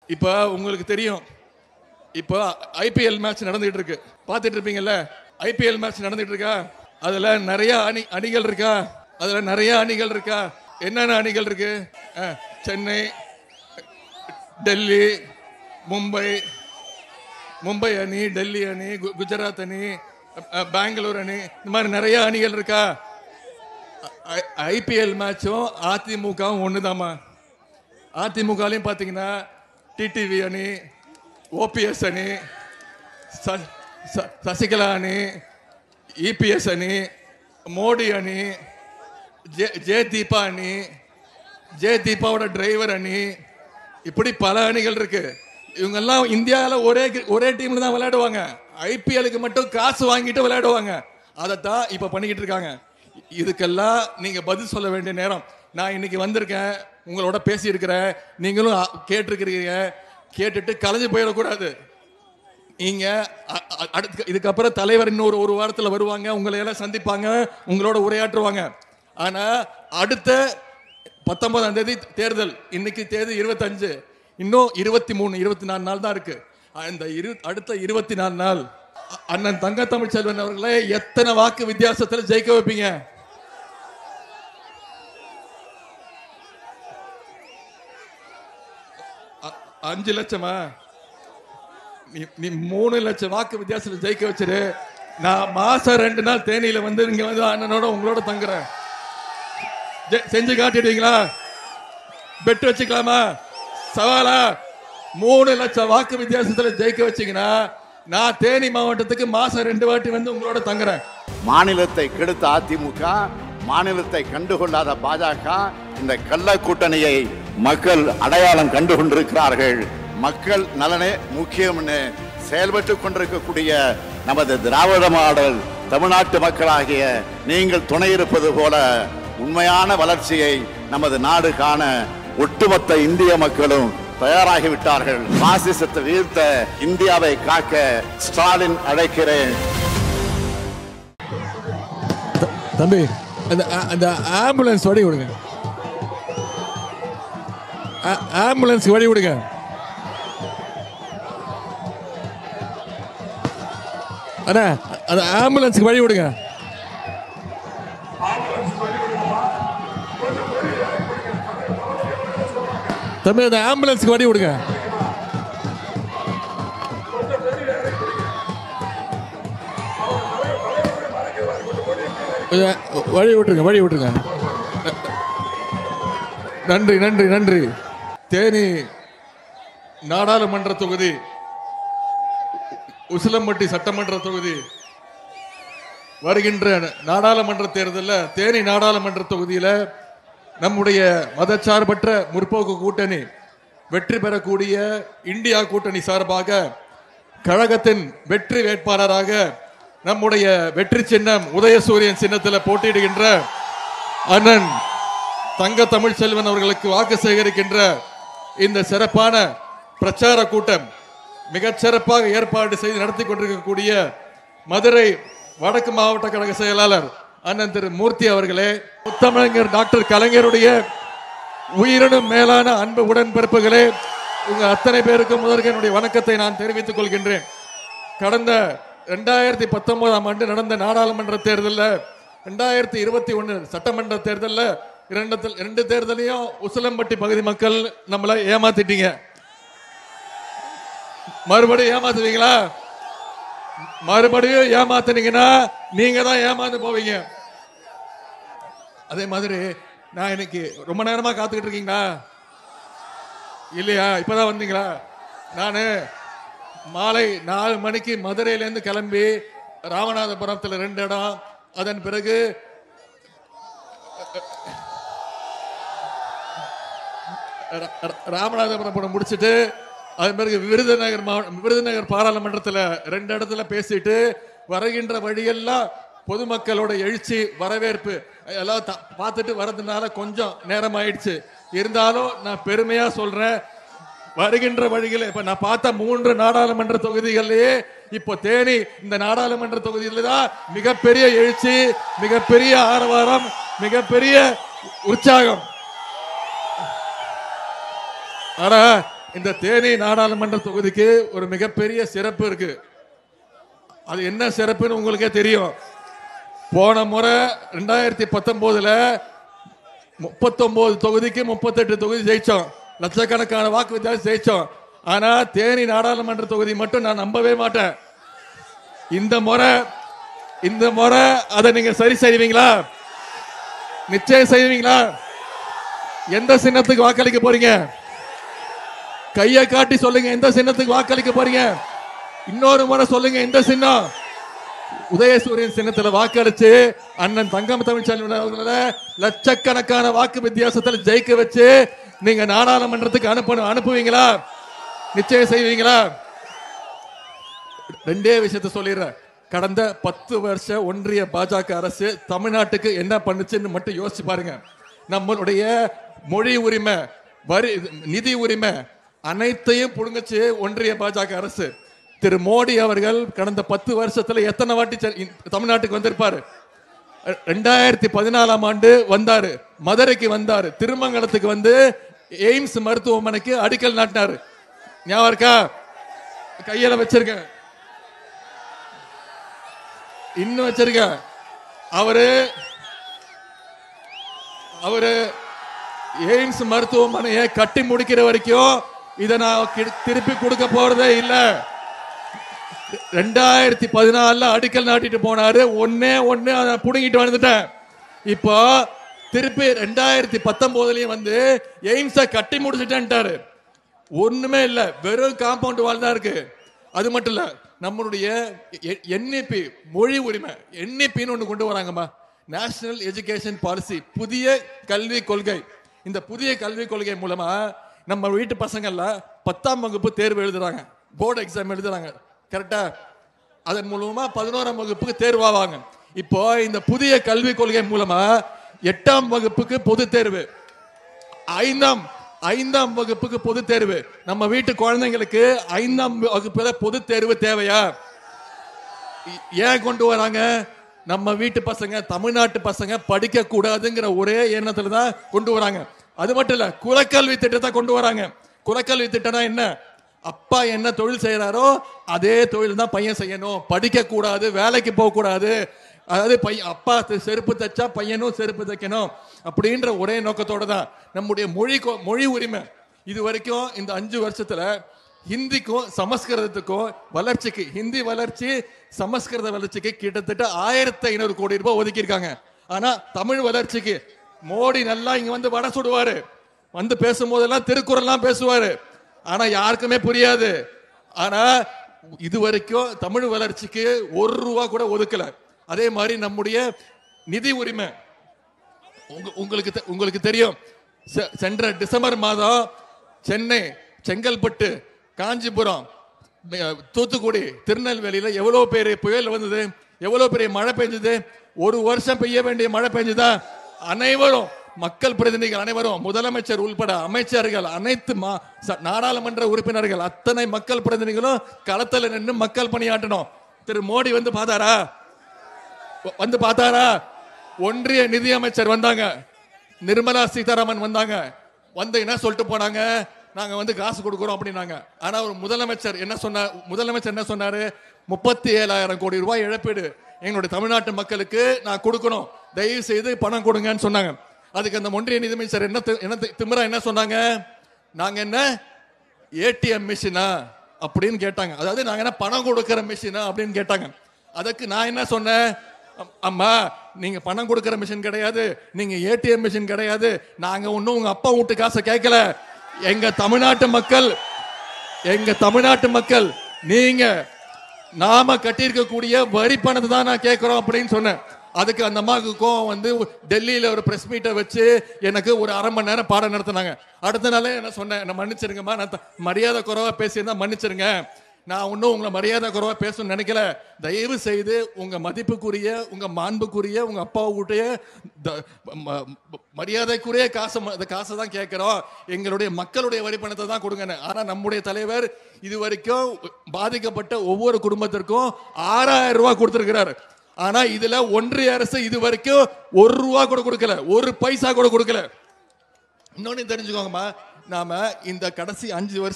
இப்போ உங்களுக்கு தெரியும், இப்போ ஐபிஎல் மேட்ச் நடந்துட்டு இருக்கு, பார்த்துட்டு இருப்பீங்கல்ல. ஐபிஎல் மேட்ச் நடந்துட்டு இருக்கா, அதுல நிறைய அணிகள் இருக்கா, அதுல நிறைய அணிகள் இருக்கா. என்னென்ன அணிகள் இருக்கு? சென்னை, டெல்லி, மும்பை அணி, டெல்லி அணி, குஜராத் அணி, பெங்களூர் அணி, இந்த மாதிரி நிறைய அணிகள் இருக்கா. ஐபிஎல் மேட்சும் அதிமுகவும் ஒண்ணுதாமா. அதிமுகலையும் பாத்தீங்கன்னா டிடிவி அணி, ஓபிஎஸ் அணி, சசிகலா அணி, இபிஎஸ் அணி, மோடி அணி, ஜே தீபா அணி, ஜே தீபாவோட டிரைவர் அணி, இப்படி பல அணிகள் இருக்கு. இவங்க எல்லாம் இந்தியாவில் ஒரே டீம்ல தான் விளையாடுவாங்க. ஐபிஎலுக்கு மட்டும் காசு வாங்கிட்டு விளையாடுவாங்க. அதைத்தான் இப்ப பண்ணிக்கிட்டு இருக்காங்க. இதுக்கெல்லாம் நீங்க பதில் சொல்ல வேண்டிய நேரம். நான் இன்னைக்கு வந்திருக்கேன், உங்களோட பேசி இருக்கிறேன், நீங்களும் கேட்டிருக்கிறீங்க. கேட்டுட்டு கலைஞ்சு போயிடக்கூடாது. நீங்க இதுக்கப்புறம் தலைவர் இன்னொரு ஒரு வாரத்தில் வருவாங்க, உங்களை எல்லாம் சந்திப்பாங்க, உங்களோட உரையாற்றுவாங்க. ஆனா அடுத்த 19ஆம் தேதி தேர்தல், இன்னைக்கு தேதி 25, இன்னும் 23 24 நாள் தான் இருக்கு. அந்த அடுத்த 24 நாள் அண்ணன் தங்க தமிழ்ச்செல்வன் அவர்களை எத்தனை வாக்கு வித்தியாசத்தில் ஜெயிக்க வைப்பீங்க? அஞ்சு லட்சமா? நீ 3 லட்சம் வாக்கு வித்தியாசத்தில் ஜெயிக்க வச்சிரு. நான் மாசம் 2 நாள் தேனியில வந்து இங்க வந்து அண்ணனோட உங்களோட தங்குறேன். செஞ்சு காட்டிடுவீங்களா? பெட்டு வச்சுக்கலாமா? சவாலா? 3 லட்சம் வாக்கு வித்தியாசத்தில் ஜெயிக்க வச்சீங்கன்னா நான் தேனி மாவட்டத்துக்கு மாசம் 2 வாட்டி வந்து உங்களோட தங்குறேன். மாநிலத்தை கெடுத்த அதிமுக, மாநிலத்தை கண்டுகொள்ளாத பாஜக, இந்த கள்ள கூட்டணியை மக்கள் அடையாளம் கண்டு கொண்டிருக்கிறார்கள். மக்கள் நலனே முக்கியம்னு செயல்பட்டு கொண்டிருக்கக்கூடிய நமது திராவிட மாடல் தமிழ்நாட்டு மக்களாகிய நீங்கள் துணை இருப்பது போல உண்மையான வளர்ச்சியை நமது நாடு காண ஒட்டுமொத்த இந்திய மக்களும் தயாராகிவிட்டார்கள். பாசிசத்தை வீழ்த்த இந்தியாவை காக்க ஸ்டாலின் அழைக்கிறேன். தம்பி, அந்த ஆம்புலன்ஸ் வழி விடுங்க, ஆம்புலன்ஸ் வழி விடுங்க. அண்ணா, அந்த ஆம்புலன்ஸுக்கு வழி விடுங்க. தம்பி, அந்த ஆம்புலன்ஸுக்கு வழி விடுங்க. வழி விட்டுருங்க. நன்றி. தேனி நாடாளுமன்ற தொகுதி, உசிலம்பட்டி சட்டமன்ற தொகுதி வருகின்ற நாடாளுமன்ற தேர்தலில் தேனி நாடாளுமன்ற தொகுதியில் நம்முடைய மதச்சார்பற்ற முற்போக்கு கூட்டணி வெற்றி பெறக்கூடிய இந்தியா கூட்டணி சார்பாக கழகத்தின் வெற்றி வேட்பாளராக நம்முடைய வெற்றி சின்னம் உதயசூரியன் சின்னத்தில் போட்டியிடுகின்ற அண்ணன் தங்க தமிழ்ச்செல்வன் அவர்களுக்கு வாக்கு சேகரிக்கின்ற இந்த சிறப்பான பிரச்சார கூட்டம் மிகச் சிறப்பாக ஏற்பாடு செய்து நடத்தி கொண்டிருக்கக்கூடிய மதுரை வடக்கு மாவட்ட கழக செயலாளர் அண்ணன் திரு மூர்த்தி அவர்களே, முத்தமிழர் டாக்டர் கலைஞருடைய உயிரினும் மேலான அன்பு உடன்பிறப்புகளே, உங்க அத்தனை பேருக்கும் முதற்க என்னுடைய வணக்கத்தை நான் தெரிவித்துக் கொள்கின்றேன். கடந்த 2019ஆம் ஆண்டு நடந்த நாடாளுமன்ற தேர்தலில், 2021 சட்டமன்ற தேர்தலில், இரண்டு தேர்தலையும் உசிலம்பட்டி பகுதி மக்கள் நம்மளை ஏமாத்திட்டீங்க. மறுபடியும் ஏமாத்துவீங்களா? மறுபடியும் ஏமாத்தினீங்கன்னா நீங்க தான் ஏமாந்து போவீங்க. அதே மாதிரி நான் இன்னைக்கு ரொம்ப நேரமா காத்துக்கிட்டு இருக்கீங்களா? இல்லையா? இப்பதான் வந்தீங்களா? நான் மாலை 4 மணிக்கு மதுரையிலேருந்து கிளம்பி ராமநாதபுரத்தில் 2 இடம், அதன் பிறகு ராமநாதபுரம் முடிச்சுட்டு அதன் பிறகு விருதுநகர் பாராளுமன்றத்தில் 2 இடத்துல பேசிட்டு வருகின்ற வழியெல்லாம் பொதுமக்களோட எழுச்சி வரவேற்பு எல்லாம் பார்த்துட்டு வரதுனால கொஞ்சம் நேரம் ஆயிடுச்சு. இருந்தாலும் நான் பெருமையா சொல்றேன், வருகின்ற வழிகள் இப்ப நான் பார்த்த 3 நாடாளுமன்ற தொகுதிகளிலேயே இப்போ தேனி இந்த நாடாளுமன்ற தொகுதியில தான் மிகப்பெரிய எழுச்சி, மிகப்பெரிய ஆரவாரம், மிகப்பெரிய உற்சாகம். ஆனா இந்த தேனி நாடாளுமன்ற தொகுதிக்கு ஒரு மிகப்பெரிய சிறப்பு இருக்கு. அது என்ன சிறப்புன்னு உங்களுக்கே தெரியும். போன முறை 2019 39 தொகுதிக்கு 38 தொகுதி ஜெயிச்சோம். லட்சக்கணக்கான வாக்கு வித்தியாசம் ஜெயிச்சோம். ஆனா தேனி நாடாளுமன்ற தொகுதி மட்டும் நான் நம்பவே மாட்டேன். இந்த முறை அதை நீங்க சரி செய்வீங்களா? நிச்சயம் செய்வீங்களா? எந்த சின்னத்துக்கு வாக்களிக்க போறீங்க? கையை காட்டி சொல்லுங்க. எந்த சின்னத்துக்கு வாக்களிக்க போறீங்க? இன்னொரு முறை சொல்லுங்க. எந்த சின்னம்? உதயசூரியன் சின்னத்தில் வாக்களிச்சு அண்ணன் தங்கம் தமிழ்ச்செல்வன் அவர்களை லட்சக்கணக்கான வாக்கு வித்தியாசத்தில் ஜெயிக்க வச்சு நீங்க நாடாளுமன்றத்துக்கு அனுப்புவீங்களா? நிச்சயம் செய்வீங்களா? ரெண்டே விஷயத்த சொல்லிடுறேன். கடந்த 10 வருஷ ஒன்றிய பாஜக அரசு தமிழ்நாட்டுக்கு என்ன பண்ணுச்சுன்னு மட்டும் யோசிச்சு பாருங்க. நம்மளுடைய மொழி உரிமை, வரி, நிதி உரிமை அனைத்தையும் புடுங்குச்சு ஒன்றிய பாஜக அரசு. திரு மோடி அவர்கள் கடந்த 10 வருஷத்துல எத்தனை வாட்டி தமிழ்நாட்டுக்கு வந்திருப்பாரு? 2014 ஆண்டு வந்தாரு, மதுரைக்கு வந்தாரு, திருமங்கலத்துக்கு வந்து எய்ம்ஸ் மருத்துவமனைக்கு அடிக்கல் நாட்டினாரு. ஞாபகம் இருக்கா? கையில வச்சிருக்கேன், இன்னும் வச்சிருக்கேன். அவரு எய்ம்ஸ் மருத்துவமனையை கட்டி முடிக்கிற வரைக்கும் இதை நான் திருப்பி கொடுக்க போறதே இல்லை. 2014 அடிக்கல் நாட்டிட்டு போனாரு. ஒன்னே அதை புடுங்கிட்டு வந்துட்டேன். இப்போ திருப்பி 2019 வந்து எய்ம்ஸை கட்டி முடிச்சுட்டேன்ட்டாரு. ஒண்ணுமே இல்ல, வெறும் காம்பவுண்ட் வால் தான் இருக்கு. அது மட்டும் இல்ல, நம்மளுடைய என்இபி மொழி உரிமை என்இபின்னு ஒண்ணு கொண்டு வராங்கம்மா. நேஷனல் எஜுகேஷன் பாலிசி, புதிய கல்விக் கொள்கை. இந்த புதிய கல்விக் கொள்கை மூலமா நம்ம வீட்டு பசங்கள்லாம் 10ஆம் வகுப்பு தேர்வு எழுதுறாங்க, போர்டு எக்ஸாம் எழுதுறாங்க. கரெக்டா? அதன் மூலமா 11ஆம் வகுப்புக்கு தேர்வாவாங்க. இப்போ இந்த புதிய கல்விக் கொள்கை மூலமா 8ஆம் வகுப்புக்கு பொது தேர்வு, ஐந்தாம் வகுப்புக்கு பொது தேர்வு. நம்ம வீட்டு குழந்தைங்களுக்கு 5ஆம் வகுப்புல பொது தேர்வு தேவையா? ஏன் கொண்டு வராங்க? நம்ம வீட்டு பசங்க, தமிழ்நாட்டு பசங்க படிக்க கூடாதுங்கிற ஒரே எண்ணத்துல தான் கொண்டு வராங்க. அது மட்டும் இல்ல, குலக்கல்வி திட்டத்தை கொண்டு வராங்க. குலக்கல்வி திட்டம்னா என்ன? அப்பா என்ன தொழில் செய்யறாரோ அதே தொழில் தான் பையன் செய்யணும், படிக்க கூடாது, வேலைக்கு போக கூடாது. அதாவது அப்பா செருப்பு தைச்சா பையனும் செருப்பு தைக்கணும் அப்படின்ற ஒரே நோக்கத்தோட தான் நம்முடைய மொழி உரிமை. இது வரைக்கும் இந்த 5 வருஷத்துல ஹிந்திக்கும் சமஸ்கிருதத்துக்கும் வளர்ச்சிக்கு, ஹிந்தி வளர்ச்சி சமஸ்கிருத வளர்ச்சிக்கு கிட்டத்தட்ட 1500 கோடி ரூபாய் ஒதுக்கி இருக்காங்க. ஆனா தமிழ் வளர்ச்சிக்கு மோடி நல்லா இங்க வந்து வடை சுடுவாரு, வந்து பேசும்போதெல்லாம் திருக்குறள்லாம் பேசுவாரு. ஆனா யாருக்குமே புரியாது. ஆனா இது வரைக்கும் தமிழ் வளர்ச்சிக்கு 1 ரூபா கூட ஒதுக்கல. அதே மாதிரி நம்முடைய நிதி உரிமை உங்களுக்கு தெரியும். சென்ற டிசம்பர் மாதம் சென்னை, செங்கல்பட்டு, காஞ்சிபுரம், தூத்துக்குடி, திருநெல்வேலியில எவ்வளவு பேர் புயல் வந்தது, எவ்வளவு பெரிய மழை பெஞ்சது. ஒரு வருஷம் பெய்ய வேண்டிய மழை பெஞ்சதா? அனைவரும் மக்கள் பிரதிநிதிகள் அனைவரும், முதலமைச்சர் உள்பட அமைச்சர்கள், அனைத்து நாடாளுமன்ற உறுப்பினர்கள், அத்தனை மக்கள் பிரதிநிதிகளும் களத்தில் நின்று மக்கள் பணியாற்றணும். திரு மோடி வந்து பார்த்தாரா? ஒன்றிய நிதியமைச்சர் வந்தாங்க, நிர்மலா சீதாராமன் வந்தாங்க. வந்து என்ன சொல்லிட்டு போனாங்க? நாங்க வந்து காசு கொடுக்கிறோம் அப்படின்னாங்க. ஆனா ஒரு முதலமைச்சர் என்ன சொன்னாரு? 37,000 கோடி ரூபாய் இழப்பீடு எங்களுடைய தமிழ்நாட்டு மக்களுக்கு நான் கொடுக்கணும், தயவு செய்து பணம் கொடுங்கன்னு சொன்னாங்க. அதுக்கு அந்த ஒன்றிய நிதியமைச்சர் என்ன திமிரா என்ன சொன்னாங்க? நாங்க என்ன ஏடிஎம் மிஷினா அப்படின்னு கேட்டாங்க. அதாவது நாங்க என்ன பணம் கொடுக்கிற மிஷினா அப்படின்னு கேட்டாங்க. அதுக்கு நான் என்ன சொன்னேன்? அம்மா, நீங்க பணம் கொடுக்கிற மிஷின் கிடையாது, நீங்க ஏடிஎம் மிஷின் கிடையாது. நாங்க ஒன்னும் உங்க அப்பா வீட்டு காசை கேட்கல. எங்க தமிழ்நாட்டு மக்கள் நீங்க நாம கட்டியிருக்கக்கூடிய வரி பணத்தை தான் நான் கேட்கிறோம் அப்படின்னு சொன்னேன். அதுக்கு அந்த அம்மாவுக்கு கோவம் வந்து டெல்லியில ஒரு பிரஸ் மீட்டை வச்சு எனக்கு ஒரு 1/2 மணி நேரம் பாடம் நடத்தினாங்க. அடுத்த நாளே என்ன சொன்னேன்? நான் மன்னிச்சிருங்கம்மா, நான் மரியாதை குறைவா பேசியிருந்தா மன்னிச்சிருங்க, நான் ஒன்னும் உங்களை மரியாதை குறைவா பேசணும்னு நினைக்கல. தயவு செய்து உங்க மதிப்புக்குரிய, உங்க மாண்புக்குரிய, உங்க அப்பாவுடைய மரியாதைக்குரிய காசை தான் கேட்கிறோம், எங்களுடைய மக்களுடைய வரி பணத்தை தான் கொடுங்க. ஆனா நம்முடைய தலைவர் இது வரைக்கும் பாதிக்கப்பட்ட ஒவ்வொரு குடும்பத்திற்கும் 6,000 ரூபாய் கொடுத்திருக்கிறார். ஆனா இதுல ஒன்றிய அரசு இது வரைக்கும் 1 ரூபா கூட கொடுக்கல, 1 பைசா கூட கொடுக்கல. இன்னொன்னு தெரிஞ்சுக்கோங்கம்மா, நாம இந்த கடைசி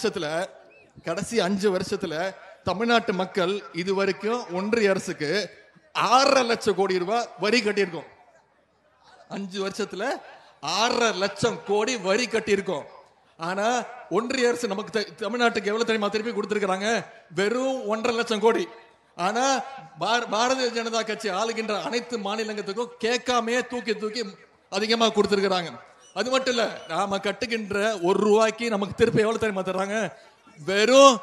5 வருஷத்துல தமிழ்நாட்டு மக்கள் இது வரைக்கும் ஒன்றிய அரசுக்கு 6.5 லட்சம் கோடி ரூபாய் வரி கட்டியிருக்கோம். 5 வருஷத்துல 6.5 லட்சம் கோடி வரி கட்டியிருக்கோம். ஆனா ஒன்றிய அரசு நமக்கு தமிழ்நாட்டுக்கு எவ்வளவு தெரியுமா திருப்பி கொடுத்திருக்கிறாங்க? வெறும் 1.5 லட்சம் கோடி. ஆனா பாரதிய ஜனதா கட்சி ஆளுகின்ற அனைத்து மாநிலங்களுக்கும் கேட்காமே தூக்கி அதிகமா கொடுத்திருக்கிறாங்க. அது மட்டும் இல்ல, நாம கட்டுகின்ற 1 ரூபாய்க்கு நமக்கு திருப்பி எவ்வளவு தெரியுமா தர்றாங்க? வெறும்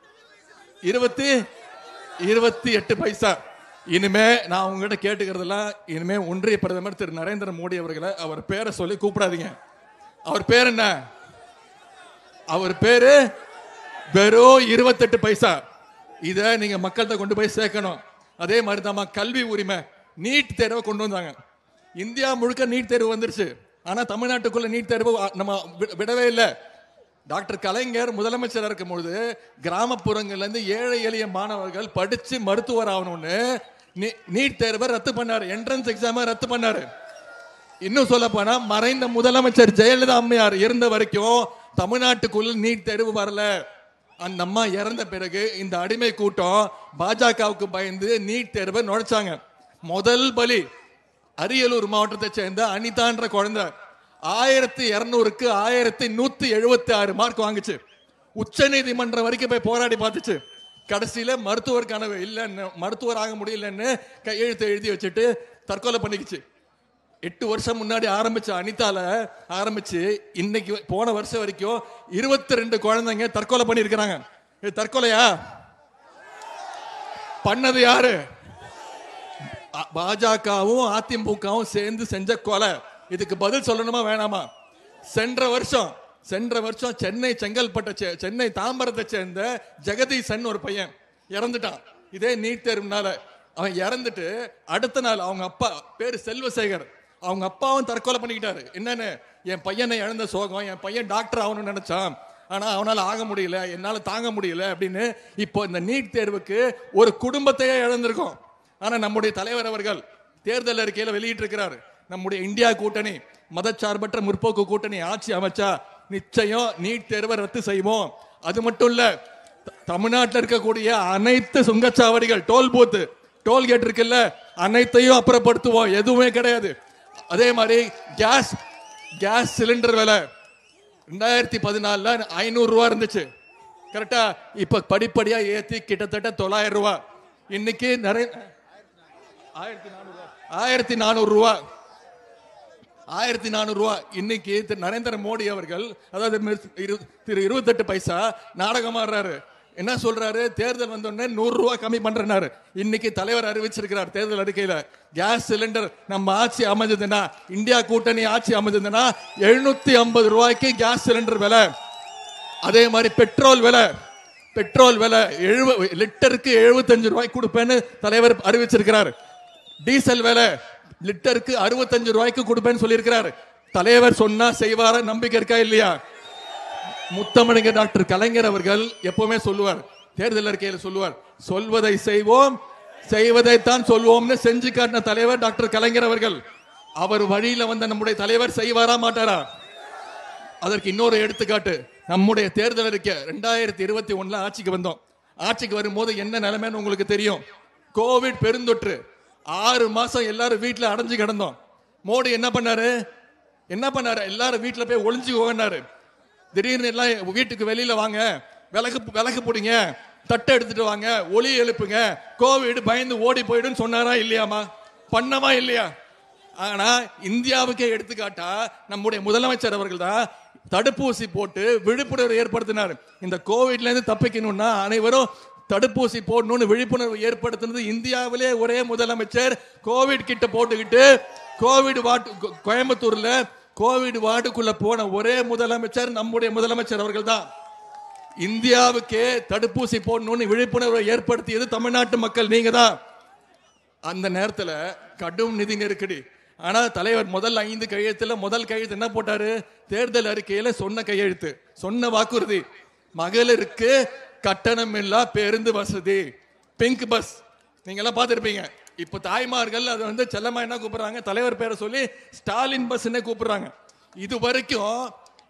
28 பைசா. இனிமே நான் உங்ககிட்ட கேட்டுக்கிறதெல்லாம், இனிமே ஒன்றிய பிரதமர் திரு நரேந்திர மோடி அவர்களை அவர் பேரை சொல்லி கூப்பிடாதீங்க. அவர் பேர் என்ன? அவர் பேரு வெறும் 28 பைசா. இத நீங்க மக்கள்கிட்ட கொண்டு போய் சேர்க்கணும். அதே மாதிரி தான் கல்வி உரிமை, நீட் தேர்வை கொண்டு வந்தாங்க. இந்தியா முழுக்க நீட் தேர்வு வந்துருச்சு. ஆனா தமிழ்நாட்டுக்குள்ள நீட் தேர்வு நம்ம விடவே இல்லை. டாக்டர் கலைஞர் முதலமைச்சராக இருக்கும் பொழுது கிராமப்புறங்கள்ல இருந்து ஏழை எளிய மாணவர்கள் படிச்சு மருத்துவர் ஆகணும்னு நீட் தேர்வை ரத்து பண்ணாரு. என்ட்ரன்ஸ் எக்ஸாம ரத்து பண்ணாரு. இன்னும் சொல்ல போனா மறைந்த முதலமைச்சர் ஜெயலலிதா அம்மையார் இருந்த வரைக்கும் தமிழ்நாட்டுக்குள்ள நீட் தேர்வு வரல. அந்த அம்மா இறந்த பிறகு இந்த அடிமை கூட்டம் பாஜகவுக்கு பயந்து நீட் தேர்வை நுழைச்சாங்க. முதல் பலி அரியலூர் மாவட்டத்தை சேர்ந்த அனிதான்ற குழந்தை 1200க்கு 1176 மார்க் வாங்குச்சு. உச்ச நீதிமன்றம் வரைக்கும் போய் போராடி பார்த்துச்சு. கடைசியில மருத்துவர் கனவு இல்லைன்னு, மருத்துவர் ஆக முடியலன்னு கையெழுத்து எழுதி வச்சுட்டு தற்கொலை பண்ணிக்குச்சு. 8 வருஷம் முன்னாடி ஆரம்பிச்ச அனிதால ஆரம்பிச்சு இன்னைக்கு போன வருஷம் வரைக்கும் 22 குழந்தைங்க தற்கொலை பண்ணிருக்கிறாங்க. இது தற்கொலையா? பண்ணது யாரு? பாஜகவும் அதிமுகவும் சேர்ந்து செஞ்ச கொலை. இதுக்கு பதில் சொல்லணுமா வேணாமா? சென்ற வருஷம் சென்னை செங்கல்பட்டு சென்னை தாம்பரத்தை சேர்ந்த ஜெகதீசன் ஒரு பையன் இறந்துட்டான். இதே நீட் தேர்வுனால. அவன் இறந்துட்டு அடுத்த நாள் அவங்க அப்பா பேரு செல்வசேகர், அவங்க அப்பாவும் தற்கொலை பண்ணிக்கிட்டாரு. என்னன்னு, என் பையனை இழந்த சோகம், என் பையன் டாக்டர் ஆகணும்னு நினைச்சான், ஆனா அவனால ஆக முடியல, என்னால தாங்க முடியல அப்படின்னு. இப்போ இந்த நீட் தேர்வுக்கு ஒரு குடும்பத்தையே இழந்திருக்கோம். ஆனா நம்முடைய தலைவர் அவர்கள் தேர்தல் அறிக்கையில வெளியிட்டு இருக்கிறாரு, நம்முடைய இந்தியா கூட்டணி மதச்சார்பற்ற முற்போக்கு கூட்டணி ஆட்சி அமைச்சா நிச்சயம் நீட் தேர்வை ரத்து செய்வோம். அது மட்டும் இல்ல, தமிழ்நாட்டில் இருக்கக்கூடிய அனைத்து சுங்கச்சாவடிகள், டோல் பூத், டோல்கேட் இருக்குல்ல, அனைத்தையும் அப்புறப்படுத்துவோம். எதுவுமே கிடையாது. அதே மாதிரி கேஸ் சிலிண்டர் விலை 2014 500 ரூபாய் இருந்துச்சு. கரெக்டா? இப்ப படிப்படியா ஏத்தி கிட்டத்தட்ட 900 ரூபாய். இன்னைக்கு 1400 ரூபாய். 1400 ரூபாய். இன்னைக்கு நரேந்திர மோடி அவர்கள், அதாவது 28 பைசா நாடகம் ஆடுறாரு. என்ன சொல்றாரு? தேர்தல் வந்தோடனே 100 ரூபாய் கம்மி பண்றாரு. இன்னைக்கு தலைவர் அறிவிச்சிருக்கிறார் தேர்தல் அறிக்கையில, கேஸ் சிலிண்டர் நம்ம ஆட்சி அமைஞ்சதுன்னா, இந்தியா கூட்டணி ஆட்சி அமைஞ்சதுன்னா 750 ரூபாய்க்கு கேஸ் சிலிண்டர் விலை. அதே மாதிரி பெட்ரோல் விலை லிட்டருக்கு 75 ரூபாய்க்கு கொடுப்பேன்னு தலைவர் அறிவிச்சிருக்கிறார். டீசல் விலை லிட்டருக்கு 65 ரூபாய்க்கு கொடுப்பேன்னு சொல்லியிருக்கிறார். தலைவர் சொன்னா செய்வார, நம்பிக்கை இருக்கா இல்லையா? முத்தமிழர் டாக்டர் கலைஞர் அவர்கள் எப்பவுமே சொல்லுவார், தேர்தல் அறிக்கையில் சொல்லுவார், சொல்வதை செய்வோம், செய்வதைத்தான் சொல்வோம்னு செஞ்சு காட்டின தலைவர் டாக்டர் கலைஞர் அவர்கள். அவர் வழியில வந்த நம்முடைய தலைவர் செய்வாரா மாட்டாரா? அதற்கு இன்னொரு எடுத்துக்காட்டு, நம்முடைய தேர்தல் அறிக்கை 2021 ஆட்சிக்கு வந்தோம். ஆட்சிக்கு வரும்போது என்ன நிலைமைன்னு உங்களுக்கு தெரியும். கோவிட் பெருந்தொற்று, 6 மாசம் எல்லாரும் வீட்டுல அடைஞ்சு கிடந்தோம். மோடி என்ன பண்ணாரு? எல்லாரும் வீட்டுல போய் ஒளிஞ்சுக்கோங்கன்னாரு. திடீர்னு எல்லாம் வீட்டுக்கு வெளியில வாங்க, விளக்கு போடுங்க, தட்டை எடுத்துட்டு வாங்க, ஒலி எழுப்புங்க, கோவிட் பயந்து ஓடி போயிடும் சொன்னாரா இல்லையாமா? பண்ணமா இல்லையா? ஆனா இந்தியாவுக்கே எடுத்துக்காட்டா நம்முடைய முதலமைச்சர் அவர்கள் தான் தடுப்பூசி போட்டு விழிப்புணர்வு ஏற்படுத்தினார். இந்த கோவிட்ல இருந்து தப்பிக்கணும்னா அனைவரும் தடுப்பூசி போடணும்னு விழிப்புணர்வு ஏற்படுத்தினது இந்தியாவிலே ஒரே முதலமைச்சர். கோவிட் கிட்ட போட்டுக்கிட்டு கோவிட் கோயம்புத்தூர்ல கோவிட் வார்டுக்குள்ள போன ஒரே முதலமைச்சர் நம்முடைய முதலமைச்சர் அவர்கள் தான். இந்தியாவுக்கே தடுப்பூசி போடணும்னு விழிப்புணர்வை ஏற்படுத்தியது தமிழ்நாட்டு மக்கள், நீங்க தான். அந்த நேரத்துல கடும் நிதி நெருக்கடி. ஆனா தலைவர் முதல் 5 கையெழுத்துல முதல் கையெழுத்து என்ன போட்டாரு? தேர்தல் அறிக்கையில சொன்ன கையெழுத்து, சொன்ன வாக்குறுதி, மகளிருக்கு கட்டணம் இல்லா பேருந்து வசதி, பிங்க் பஸ். நீங்க எல்லாம் பார்த்திருப்பீங்க. இப்ப தாய்மார்கள் அது வந்து செல்லமா என்ன கூப்பிடுறாங்க? தலைவர் பேரை சொல்லி ஸ்டாலின் பஸ் கூப்பிடுறாங்க. இது வரைக்கும்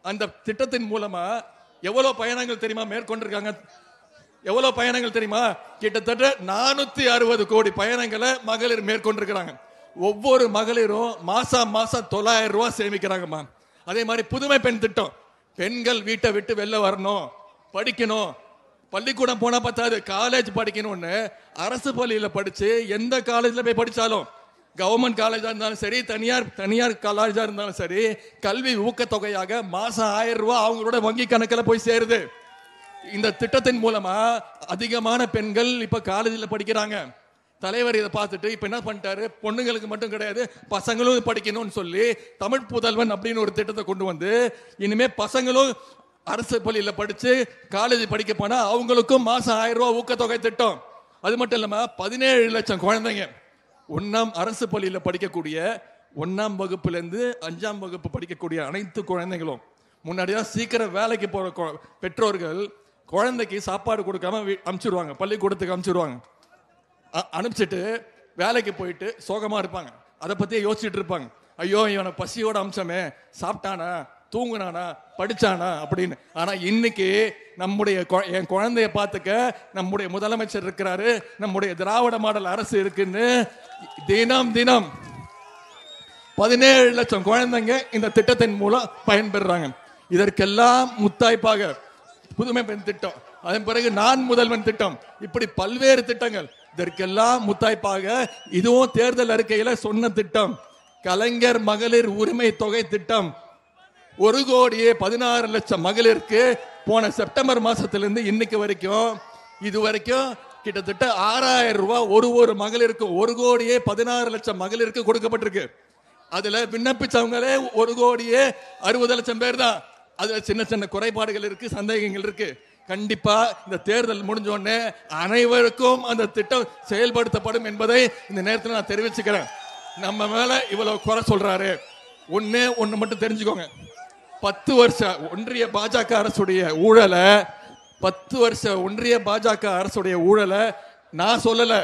அந்த திட்டத்தின் மூலமா எவ்வளவு பயணங்கள் தெரியுமா மேற்கொண்டிருக்காங்க? எவ்வளவு பயணங்கள் தெரியுமா? கிட்டத்தட்ட 460 கோடி பயணங்களை மகளிர் மேற்கொண்டிருக்கிறாங்க. ஒவ்வொரு மகளிரும் மாசம் 900 ரூபாய் சேமிக்கிறாங்கம்மா. அதே மாதிரி புதுமை பெண் திட்டம், பெண்கள் வீட்டை விட்டு வெளில வரணும், படிக்கணும், பள்ளிக்கூடம் போனா பத்தாது, காலேஜ் படிக்கணும்னு அரசு பள்ளியில படிச்சு எந்த காலேஜ்ல போய் படிச்சாலும், கவர்மெண்ட் காலேஜா இருந்தாலும் சரி, தனியார் காலேஜா இருந்தாலும் சரி, கல்வி ஊக்கத்தொகையாக மாசம் 1000 ரூபாய் அவங்களோட வங்கி கணக்கில் போய் சேருது. இந்த திட்டத்தின் மூலமா அதிகமான பெண்கள் இப்ப காலேஜில் படிக்கிறாங்க. தலைவர் இதை பார்த்துட்டு இப்ப என்ன பண்ணிட்டாரு, பொண்ணுங்களுக்கு மட்டும் கிடையாது பசங்களும் படிக்கணும்னு சொல்லி தமிழ் புதல்வன் அப்படின்னு ஒரு திட்டத்தை கொண்டு வந்து இனிமே பசங்களும் அரசு பள்ளியில படிச்சு காலேஜ் படிக்க போனா அவங்களுக்கும் மாசம் 1000 ரூபாய் ஊக்கத்தொகை திட்டம். அது மட்டும் இல்லாம 17 லட்சம் குழந்தைங்க அரசு பள்ளியில படிக்கக்கூடிய 1ஆம் வகுப்புல இருந்து 5ஆம் வகுப்பு படிக்கக்கூடிய அனைத்து குழந்தைகளும், முன்னாடிதான் சீக்கிரம் வேலைக்கு போற பெற்றோர்கள் குழந்தைக்கு சாப்பாடு கொடுக்காம அனுப்பிச்சிடுவாங்க, பள்ளிக்கூடத்துக்கு அனுப்பிச்சிடுவாங்க. அனுப்பிச்சிட்டு வேலைக்கு போயிட்டு சோகமா இருப்பாங்க. அதை பத்தியே யோசிச்சுட்டு இருப்பாங்க, ஐயோ இவனை பசியோட அம்சமே, சாப்பிட்டானா, தூங்குனானா, படிச்சானா அப்படின்னு. ஆனா இன்னைக்கு என் குழந்தைய பார்த்துக்க நம்முடைய முதலமைச்சர் இருக்கிறாரு, நம்முடைய திராவிட மாடல் அரசு இருக்குன்னு தினம் 17 லட்சம் குழந்தைங்க இந்த திட்டத்தின் மூலம் பயன்பெறாங்க. இதற்கெல்லாம் முத்தாய்ப்பாக புதுமை பெண் திட்டம், அதன் பிறகு நான் முதல்வன் திட்டம், இப்படி பல்வேறு திட்டங்கள். இதற்கெல்லாம் முத்தாய்ப்பாக இதுவும் தேர்தல் அறிக்கையில சொன்ன திட்டம், கலைஞர் மகளிர் உரிமை தொகை திட்டம். 1,16,00,000 மகளிருக்கு போன செப்டம்பர் மாசத்திலிருந்து இன்னைக்கு வரைக்கும் இதுவரைக்கும் கிட்டத்தட்ட 6,000 ரூபாய் ஒரு மகளிருக்கு 1,16,00,000 மகளிருக்கு கொடுக்கப்பட்டிருக்கு. அதுல விண்ணப்பிச்சவங்களே 1,60,00,000 பேர் தான். அதுல சின்ன சின்ன குறைபாடுகள் இருக்கு, சந்தேகங்கள் இருக்கு. கண்டிப்பா இந்த தேர்தல் முடிஞ்ச உடனே அனைவருக்கும் அந்த திட்டம் செயல்படுத்தப்படும் என்பதை இந்த நேரத்தில் நான் தெரிவிச்சுக்கிறேன். நம்ம மேல இவ்வளவு குறை சொல்றாரு, ஒண்ணு மட்டும் தெரிஞ்சுக்கோங்க, 10 வருஷ ஒன்றிய பாஜக அரசுடைய ஊழலை, 10 வருஷ ஒன்றிய பாஜக அரசுடைய ஊழலை நான் சொல்லல,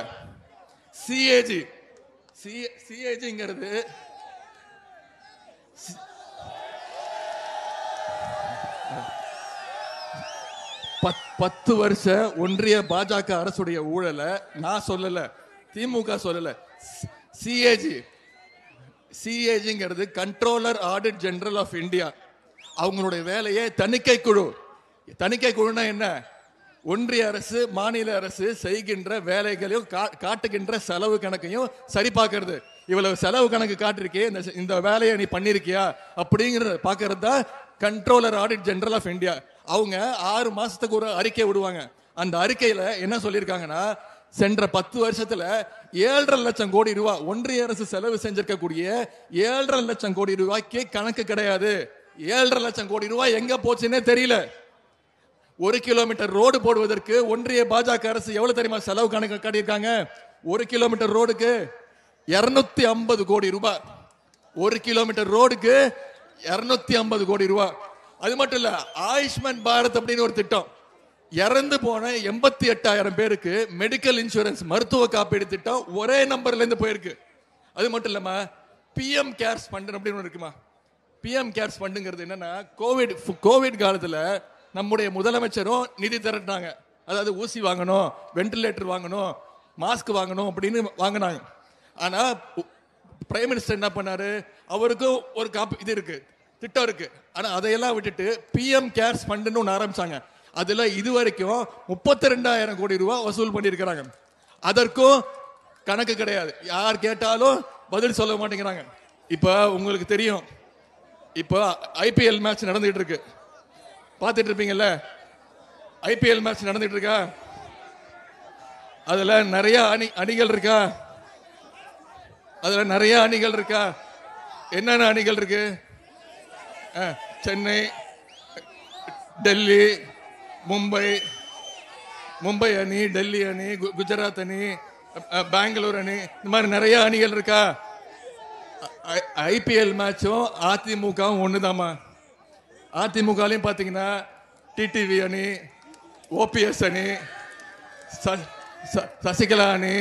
சிஏஜிங்கிறது 10 வருஷ ஒன்றிய பாஜக அரசுடைய ஊழலை நான் சொல்லல, திமுக சொல்லல. சிஏஜிங்கிறது controller audit general of India. அவங்களுடைய வேலையை தணிக்கை குழு. தணிக்கை குழுனா என்ன? ஒன்றிய அரசு மாநில அரசு செய்கின்ற வேலைகளையும் காட்டுகின்ற செலவு கணக்கையும் சரி பார்க்கறது. இவ்வளவு செலவு கணக்கு காட்டிருக்கே, இந்த வேலையை நீ பண்ணிருக்கியா அப்படிங்கறத பாக்குறது தான் controller audit general of India. அவங்க 6 மாசத்துக்கு ஒரு அறிக்கை விடுவாங்க. அந்த அறிக்கையில என்ன சொல்லியிருக்காங்கன்னா, சென்ற 10 வருஷத்துல 7,5 லட்சம் கோடி ரூபாய் ஒன்றிய அரசு செலவு செஞ்சிருக்கக்கூடிய 7,5 லட்சம் கோடி ரூபாய்க்கு கணக்கு கிடையாது. 7,5 லட்சம் கோடி ரூபாய் எங்க போச்சுன்னே தெரியல. 1 கிலோமீட்டர் ரோடு போடுவதற்கு ஒன்றிய பாஜக அரசு எவ்வளவு தெரியுமா செலவு கணக்கு காட்டியிருக்காங்க? 1 கிலோமீட்டர் ரோடுக்கு 250 கோடி ரூபாய். 1 கிலோமீட்டர் ரோடுக்கு 250 கோடி ரூபாய். அது மட்டும் இல்ல, ஆயுஷ்மான் பாரத் அப்படின்னு ஒரு திட்டம், இறந்து போன 88,000 பேருக்கு மெடிக்கல் இன்சூரன்ஸ் மருத்துவ காப்பீடு திட்டம் ஒரே நம்பர்ல இருந்து போயிருக்கு. அது மட்டும் இல்லாம பிஎம் கேர்ஸ் ஃபண்ட் அப்படின்னு இருக்குமா? பிஎம் கேர்ஸ் ஃபண்டுங்கிறது என்னன்னா, கோவிட் காலத்துல நம்முடைய முதலமைச்சரும் நிதி திரட்டினாங்க. அதாவது ஊசி வாங்கணும், வென்டிலேட்டர் வாங்கணும், மாஸ்க் வாங்கணும் அப்படின்னு வாங்கினாங்க. ஆனா பிரைம் மினிஸ்டர் என்ன பண்ணாரு, அவருக்கும் ஒரு இது இருக்கு, திட்டம் இருக்கு. ஆனா அதையெல்லாம் விட்டுட்டு பிஎம் கேர்ஸ் ஃபண்டுன்னு ஒன்று ஆரம்பிச்சாங்க. அதுல இதுவரைக்கும் 32,000 கோடி ரூபாய் வசூல் பண்ணியிருக்கிறாங்க. அதற்கும் கணக்கு கிடையாது. யார் கேட்டாலும் பதில் சொல்ல மாட்டேங்கிறாங்க. இப்ப உங்களுக்கு தெரியும், இப்ப ஐபிஎல் மேட்ச் நடந்துட்டு இருக்கு, பார்த்துட்டு இருப்பீங்கல்ல. ஐபிஎல் மேட்ச் நடந்துட்டு இருக்கா? அதுல நிறைய அணிகள் இருக்கா? அதுல நிறைய அணிகள் இருக்கா? என்னென்ன அணிகள் இருக்கு? சென்னை, டெல்லி, மும்பை அணி, டெல்லி அணி, குஜராத் அணி, பெங்களூர் அணி, இந்த மாதிரி நிறைய அணிகள் இருக்கா? ஐபிஎல் மேட்சும் அதிமுகவும் ஒண்ணுதாமா. அதிமுகலையும் பாத்தீங்கன்னா டிடிவி அணி, ஓபிஎஸ் அணி, சசிகலா அணி,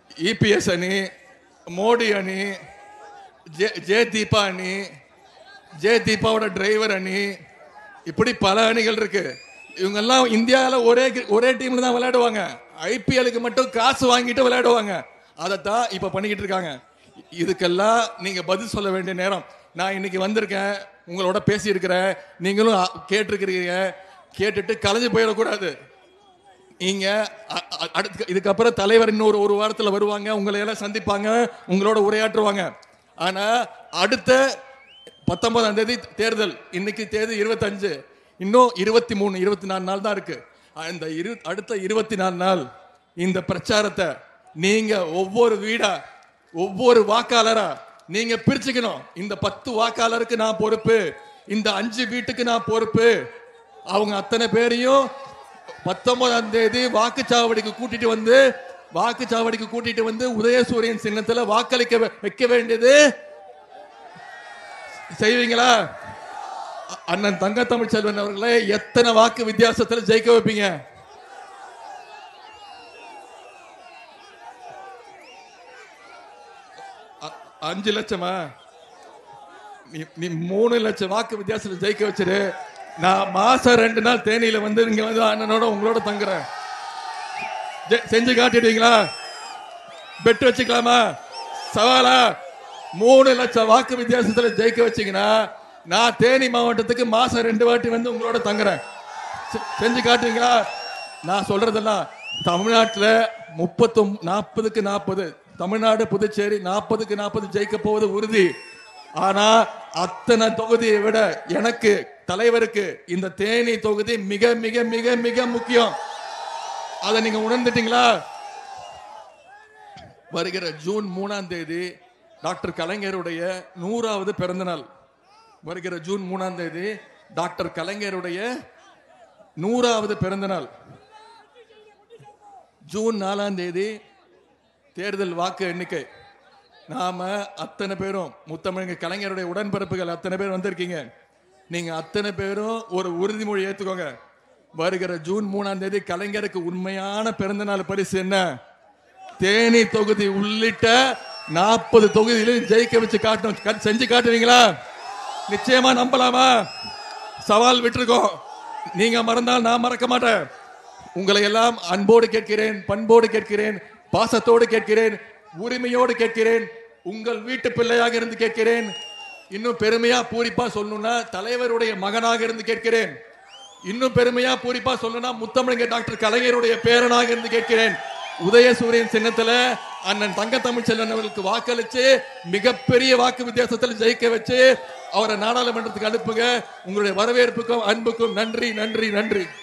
இபிஎஸ் அணி, மோடி அணி, ஜே தீபா அணி, ஜே தீபாவோட டிரைவர் அணி, இப்படி பல அணிகள் இருக்கு. இவங்க எல்லாம் இந்தியாவில் ஒரே டீம்ல தான் விளையாடுவாங்க. ஐபிஎலுக்கு மட்டும் காசு வாங்கிட்டு விளையாடுவாங்க. அதைத்தான் இப்ப பண்ணிக்கிட்டு இருக்காங்க. இதுக்கெல்லாம் நீங்க பதில் சொல்ல வேண்டிய நேரம். நான் இன்னைக்கு வந்திருக்கேன், உங்களோட பேசி இருக்கிறேன், நீங்களும் கேட்டிருக்கிறீங்க. கேட்டுட்டு கலைஞ்சு போயிடக்கூடாது. நீங்க இதுக்கப்புறம் தலைவர் இன்னொரு ஒரு வாரத்தில் வருவாங்க, உங்களை எல்லாம் சந்திப்பாங்க, உங்களோட உரையாற்றுவாங்க. ஆனா அடுத்த 19ஆம் தேதி தேர்தல், இன்னைக்கு தேதி 25, இன்னும் 23 24 நாள் தான் இருக்கு. அந்த அடுத்த 24 நாள் இந்த பிரச்சாரத்தை நீங்க ஒவ்வொரு வீடா, ஒவ்வொரு வாக்காளரா நீங்க பிரிச்சுக்கணும். இந்த 10 வாக்காளருக்கு நான் பொறுப்பு, இந்த 5 வீட்டுக்கு நான் பொறுப்பு. அவங்க அத்தனை பேரையும் 19ஆம் தேதி வாக்குச்சாவடிக்கு கூட்டிட்டு வந்து உதயசூரியன் சின்னத்துல வாக்களிக்க வைக்க வேண்டியது செய்வீங்களா? அண்ணன் தங்க தமிழ்ச்செல்வன் அவர்களை எத்தனை வாக்கு வித்தியாசத்தில் ஜெயிக்க வைப்பீங்க? அஞ்சு லட்சமா? நீ 3 லட்சம் வாக்கு வித்தியாசத்தில் ஜெயிக்க வச்சிரு. நான் மாசம் 2 நாள் தேனியில வந்து இங்க வந்து அண்ணனோட உங்களோட தங்குறேன். செஞ்சு காட்டிடுவீங்களா? பெட் வச்சுக்கலாமா? சவாலா? 3 லட்சம் வாக்கு வித்தியாசத்தில் ஜெயிக்க வச்சீங்கன்னா நான் தேனி மாவட்டத்துக்கு மாசம் 2 வாட்டி வந்து உங்களோட தங்குறேன். செஞ்சு காட்டுவீங்களா? நான் சொல்றதெல்லாம் தமிழ்நாட்டில் 40க்கு 40, தமிழ்நாடு புதுச்சேரி 40க்கு 40 ஜெயிக்க போவது உறுதி. ஆனா அத்தனை தொகுதியை விட எனக்கு தலைவருக்கு இந்த தேனி தொகுதி மிக மிக மிக மிக முக்கியம். அதை நீங்க உணர்ந்துட்டீங்களா? வருகிற ஜூன் 3ஆம் தேதி டாக்டர் கலைஞருடைய 100வது பிறந்த நாள். வருகிற ஜூன் 3ஆம் தேதி டாக்டர் கலைஞருடைய 100வது பிறந்த நாள். ஜூன் 4ஆம் தேதி தேர்தல் வாக்கு எண்ணிக்கை. நாம அத்தனை பேரும் முத்தமிழ் கலைஞருடைய உடன்பிறப்புகள் அத்தனை பேர் வந்திருக்கீங்க. நீங்க அத்தனை பேரும் ஒரு உறுதிமொழி ஏத்துக்கோங்க. வருகிற ஜூன் 3ஆம் தேதி கலைஞருக்கு உண்மையான பிறந்த நாள் பரிசு என்ன? தேனி தொகுதி உள்ளிட்ட 40 தொகுதியிலும் ஜெயிக்க வச்சு காட்டணும். செஞ்சு காட்டுவீங்களா? நிச்சயமா நம்பலாமா? சவால் விட்டுருக்கோம். நீங்க மறந்தால் நான் மறக்க மாட்டேன். உங்களை எல்லாம் அன்போடு கேட்கிறேன், பண்போடு கேட்கிறேன், பாசத்தோடு கேட்கிறேன், உரிமையோடு கேட்கிறேன், உங்கள் வீட்டு பிள்ளையாக இருந்து கேட்கிறேன். இன்னும் பெருமையா பூரிப்பா சொல்லணும்னா தலைவருடைய மகனாக இருந்து கேட்கிறேன். இன்னும் பெருமையா பூரிப்பா சொல்லணும்னா முத்தமிழர் டாக்டர் கலைஞருடைய பேரனாக இருந்து கேட்கிறேன். உதயசூரியன் சின்னத்துல அண்ணன் தங்க தமிழ்ச்செல்வன் அவர்களுக்கு வாக்களிச்சு மிகப்பெரிய வாக்கு வித்தியாசத்தில் ஜெயிக்க வச்சு அவரை நாடாளுமன்றத்துக்கு அனுப்புங்க. உங்களுடைய வரவேற்புக்கும் அன்புக்கும் நன்றி நன்றி நன்றி.